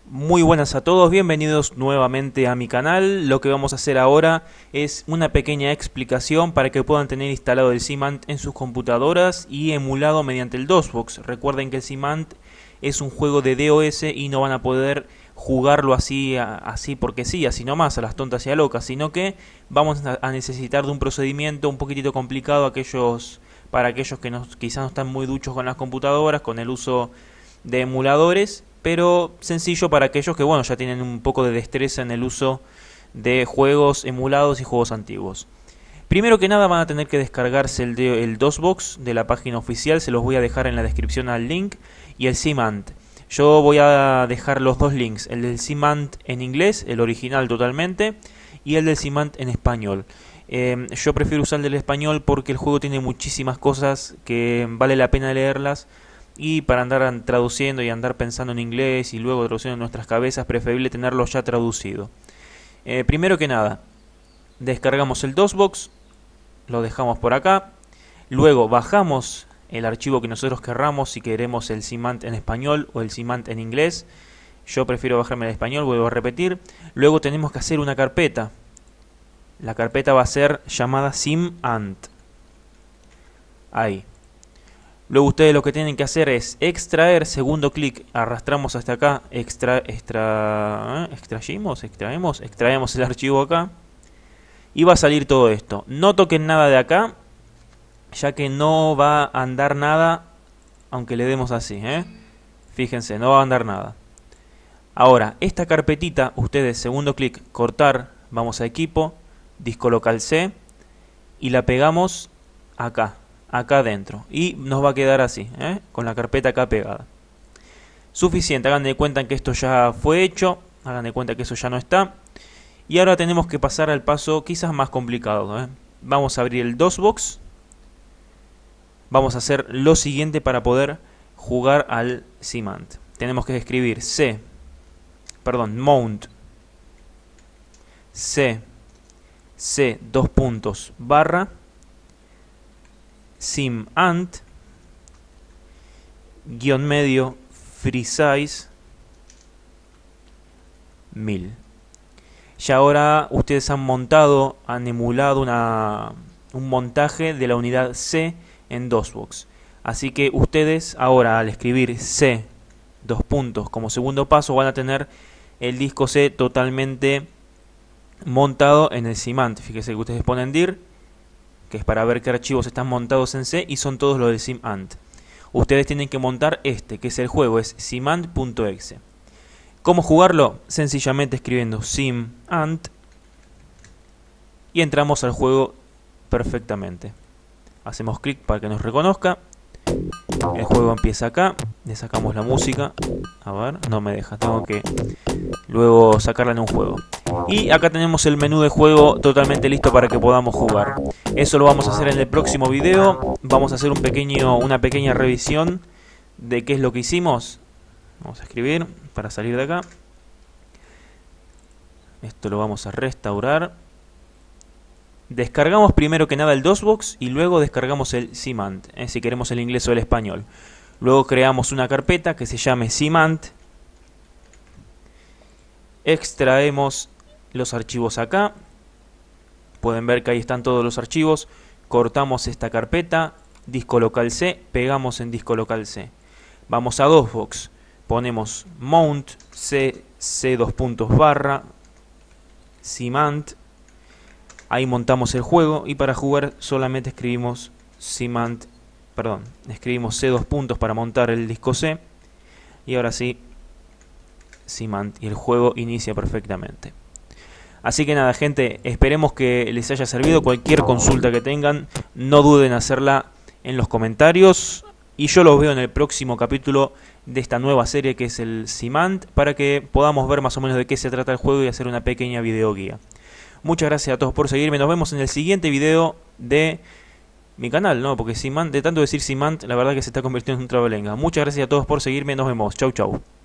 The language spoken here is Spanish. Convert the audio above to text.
Muy buenas a todos, bienvenidos nuevamente a mi canal. Lo que vamos a hacer ahora es una pequeña explicación para que puedan tener instalado el Simant en sus computadoras y emulado mediante el DOSBox. Recuerden que el Simant es un juego de DOS y no van a poder jugarlo así porque sí, así nomás, a las tontas y a locas, sino que vamos a necesitar de un procedimiento un poquitito complicado para aquellos que quizás no están muy duchos con las computadoras, con el uso de emuladores, pero sencillo para aquellos que ya tienen un poco de destreza en el uso de juegos emulados y juegos antiguos. Primero que nada van a tener que descargarse el DOSBox de la página oficial, se los voy a dejar en la descripción al link, y el Simant. Yo voy a dejar los dos links, el del Simant en inglés, el original totalmente, y el del Simant en español. Yo prefiero usar el del español porque el juego tiene muchísimas cosas que vale la pena leerlas, y para andar traduciendo y andar pensando en inglés y luego traduciendo en nuestras cabezas, preferible tenerlo ya traducido. Primero que nada, descargamos el DOSBox, lo dejamos por acá, luego bajamos el archivo que nosotros querramos, si queremos el Simant en español o el Simant en inglés. Yo prefiero bajarme el español, vuelvo a repetir. Luego tenemos que hacer una carpeta. La carpeta va a ser llamada Simant. Ahí. Luego ustedes lo que tienen que hacer es extraer, segundo clic, arrastramos hasta acá, extraemos el archivo acá y va a salir todo esto. No toquen nada de acá, ya que no va a andar nada aunque le demos así, Fíjense, no va a andar nada. Ahora, esta carpetita, ustedes segundo clic, cortar, vamos a equipo, disco local C y la pegamos acá adentro, y nos va a quedar así, con la carpeta acá pegada. Suficiente, hagan de cuenta que esto ya fue hecho, hagan de cuenta que eso ya no está, y ahora tenemos que pasar al paso quizás más complicado. Vamos a abrir el DOSBox, vamos a hacer lo siguiente para poder jugar al Simant. Tenemos que escribir mount c dos puntos barra Simant guión medio free size 1000. Ya ahora ustedes han emulado un montaje de la unidad C en DOSBox. Así que ustedes ahora, al escribir C dos puntos como segundo paso, van a tener el disco C totalmente montado en el Simant. Fíjense que ustedes ponen dir, que es para ver qué archivos están montados en C, y son todos los del Simant. Ustedes tienen que montar que es el juego, es simant.exe. ¿Cómo jugarlo? Sencillamente escribiendo Simant y entramos al juego perfectamente. Hacemos clic para que nos reconozca. El juego empieza acá, le sacamos la música. A ver, no me deja, tengo que luego sacarla en un juego. Y acá tenemos el menú de juego totalmente listo para que podamos jugar. Eso lo vamos a hacer en el próximo video. Vamos a hacer una pequeña revisión de qué es lo que hicimos. Vamos a escribir para salir de acá. Esto lo vamos a restaurar. Descargamos primero que nada el DOSBox y luego descargamos el Simant, si queremos el inglés o el español. Luego creamos una carpeta que se llame Simant. Extraemos los archivos acá. Pueden ver que ahí están todos los archivos. Cortamos esta carpeta, disco local C, pegamos en disco local C. Vamos a DOSBox, ponemos mount c dos puntos barra Simant. Ahí montamos el juego y para jugar solamente escribimos escribimos C dos puntos para montar el disco C. Y ahora sí, Simant, y el juego inicia perfectamente. Así que nada, gente, esperemos que les haya servido. Cualquier consulta que tengan, no duden en hacerla en los comentarios. Y yo los veo en el próximo capítulo de esta nueva serie que es el Simant, para que podamos ver más o menos de qué se trata el juego y hacer una pequeña videoguía. Muchas gracias a todos por seguirme. Nos vemos en el siguiente video de mi canal, porque Simant, de tanto decir Simant, la verdad que se está convirtiendo en un trabalenguas. Muchas gracias a todos por seguirme. Nos vemos. Chau, chau.